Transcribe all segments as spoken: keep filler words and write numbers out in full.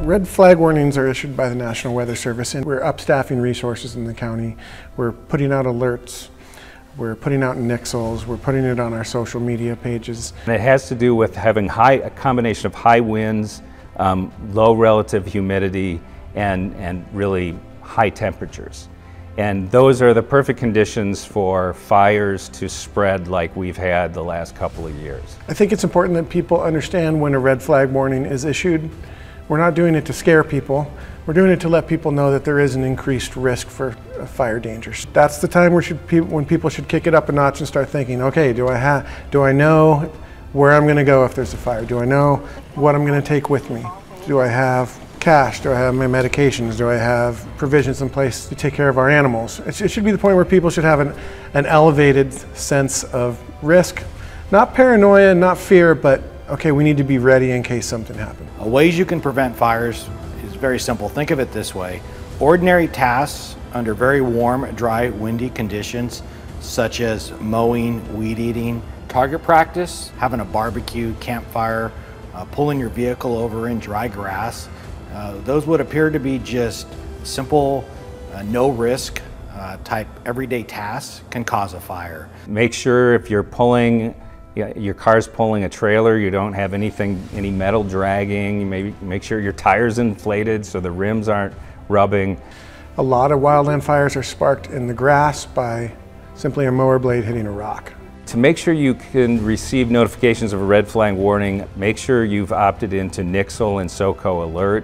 Red flag warnings are issued by the National Weather Service, and we're upstaffing resources in the county. We're putting out alerts, we're putting out nixles, we're putting it on our social media pages. And it has to do with having high, a combination of high winds, um, low relative humidity, and, and really high temperatures. And those are the perfect conditions for fires to spread like we've had the last couple of years. I think it's important that people understand when a red flag warning is issued. We're not doing it to scare people. We're doing it to let people know that there is an increased risk for fire dangers. That's the time where should pe when people should kick it up a notch and start thinking, okay, do I, ha do I know where I'm gonna go if there's a fire? Do I know what I'm gonna take with me? Do I have cash? Do I have my medications? Do I have provisions in place to take care of our animals? It should be the point where people should have an, an elevated sense of risk. Not paranoia, not fear, but okay, we need to be ready in case something happens. Ways you can prevent fires is very simple. Think of it this way. Ordinary tasks under very warm, dry, windy conditions, such as mowing, weed eating, target practice, having a barbecue, campfire, uh, pulling your vehicle over in dry grass, Uh, those would appear to be just simple, uh, no risk uh, type everyday tasks can cause a fire. Make sure if you're pulling, yeah, your car's pulling a trailer, you don't have anything, any metal dragging. You maybe make sure your tire's inflated so the rims aren't rubbing. A lot of wildland fires are sparked in the grass by simply a mower blade hitting a rock. To make sure you can receive notifications of a red flag warning, make sure you've opted into Nixle and SoCo Alert.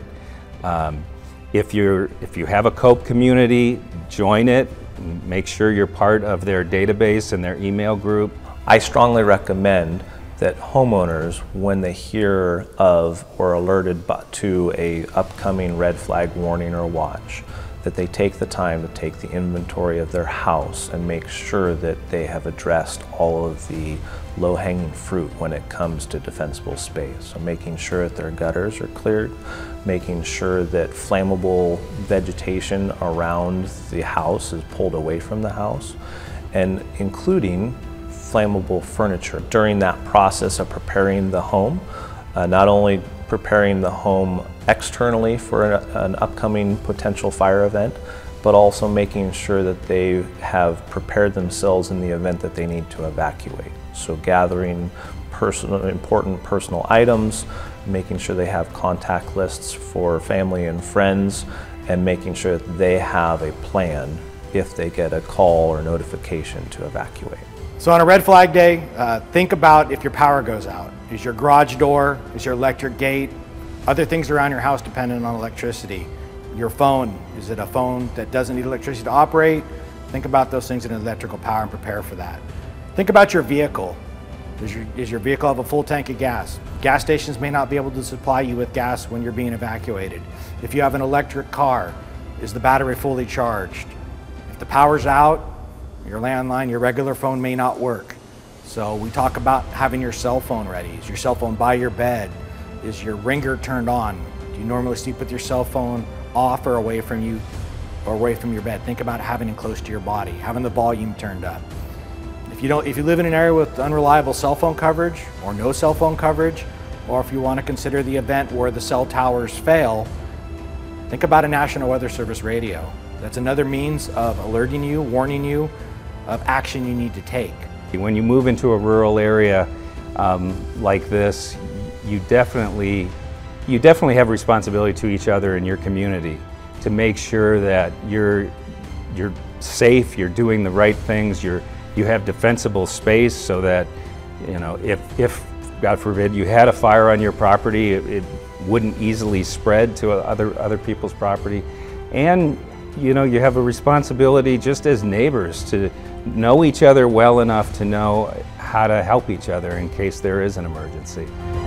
Um, if, you're, if you have a COPE community, join it. Make sure you're part of their database and their email group. I strongly recommend that homeowners, when they hear of or alerted to a upcoming red flag warning or watch, that they take the time to take the inventory of their house and make sure that they have addressed all of the low-hanging fruit when it comes to defensible space. So making sure that their gutters are cleared, making sure that flammable vegetation around the house is pulled away from the house, and including flammable furniture. During that process of preparing the home, uh, not only preparing the home externally for an, an upcoming potential fire event, but also making sure that they have prepared themselves in the event that they need to evacuate. So gathering personal, important personal items, making sure they have contact lists for family and friends, and making sure that they have a plan if they get a call or notification to evacuate. So on a red flag day, uh, think about if your power goes out. Is your garage door, is your electric gate, other things around your house dependent on electricity? Your phone, is it a phone that doesn't need electricity to operate? Think about those things in electrical power and prepare for that. Think about your vehicle. Does your, does your vehicle have a full tank of gas? Gas stations may not be able to supply you with gas when you're being evacuated. If you have an electric car, is the battery fully charged? If the power's out, your landline, your regular phone may not work. So we talk about having your cell phone ready. Is your cell phone by your bed? Is your ringer turned on? Do you normally sleep with your cell phone off or away from you or away from your bed? Think about having it close to your body, having the volume turned up. If you don't, if you live in an area with unreliable cell phone coverage or no cell phone coverage, or if you want to consider the event where the cell towers fail, think about a National Weather Service radio. That's another means of alerting you, warning you of action you need to take. When you move into a rural area um, like this, you definitely, you definitely have responsibility to each other in your community to make sure that you're, you're safe, you're doing the right things, you're, you have defensible space so that, you know, if, if God forbid you had a fire on your property, it, it wouldn't easily spread to other, other people's property. And you know, you have a responsibility just as neighbors to know each other well enough to know how to help each other in case there is an emergency.